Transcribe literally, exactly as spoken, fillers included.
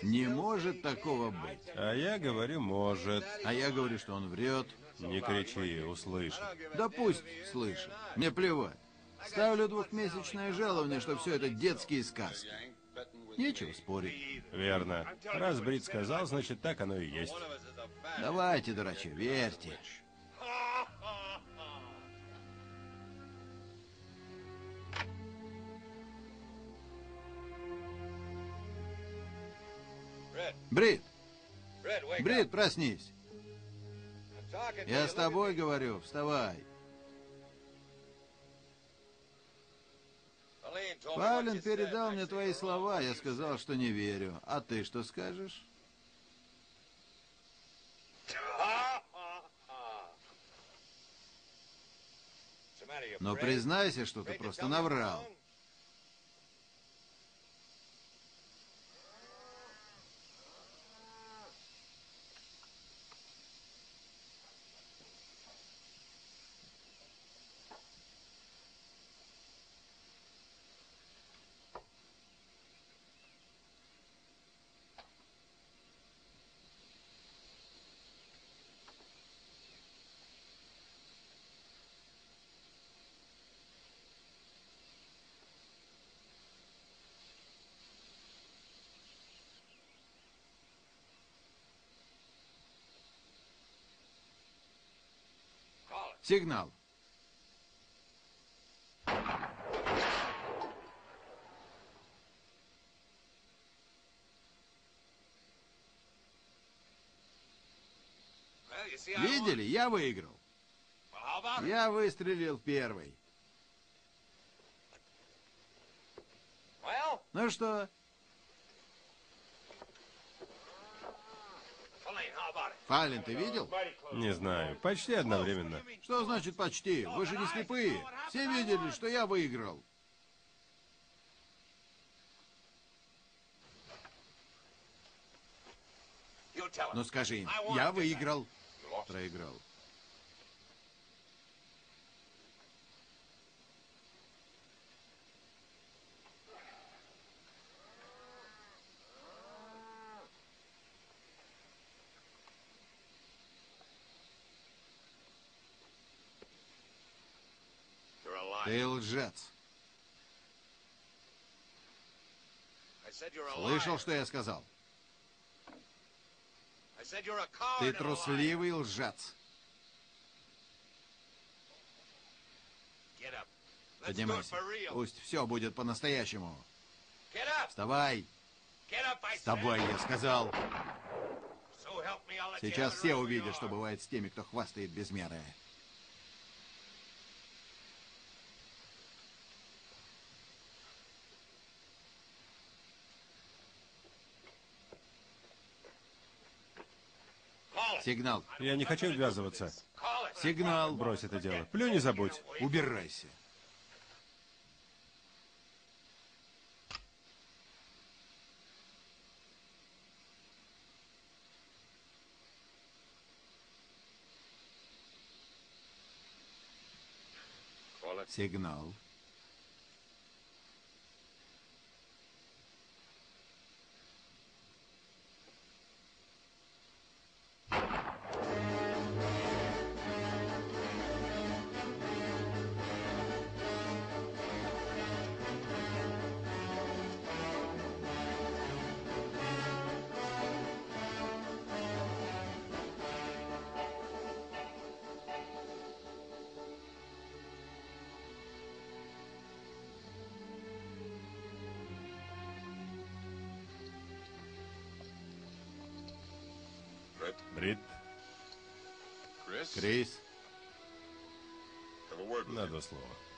Не может такого быть. А я говорю, может. А я говорю, что он врет. Не кричи, услышит. Да пусть слышит. Мне плевать. Ставлю двухмесячное жалование, что все это детские сказки. Нечего спорить. Верно. Раз Брит сказал, значит, так оно и есть. Давайте, дурачи, верьте. Брит! Брит, проснись! Я с тобой говорю, вставай. Павлин передал мне твои слова, я сказал, что не верю. А ты что скажешь? Но признайся, что ты просто наврал. Сигнал. Видели? Я выиграл. Я выстрелил первый. Ну что? Фалин, ты видел? Не знаю. Почти одновременно. Что значит почти? Вы же не слепые. Все видели, что я выиграл. Ну скажи им, я выиграл. Проиграл. Ты лжец. Слышал, что я сказал? Ты трусливый лжец. Поднимайся. Пусть все будет по-настоящему. Вставай. Вставай, я сказал. Сейчас все увидят, что бывает с теми, кто хвастает без меры. Сигнал. Я не хочу ввязываться. Сигнал. Брось это дело. Плюнь и забудь. Убирайся. Сигнал. Брит, Крис. на два слова.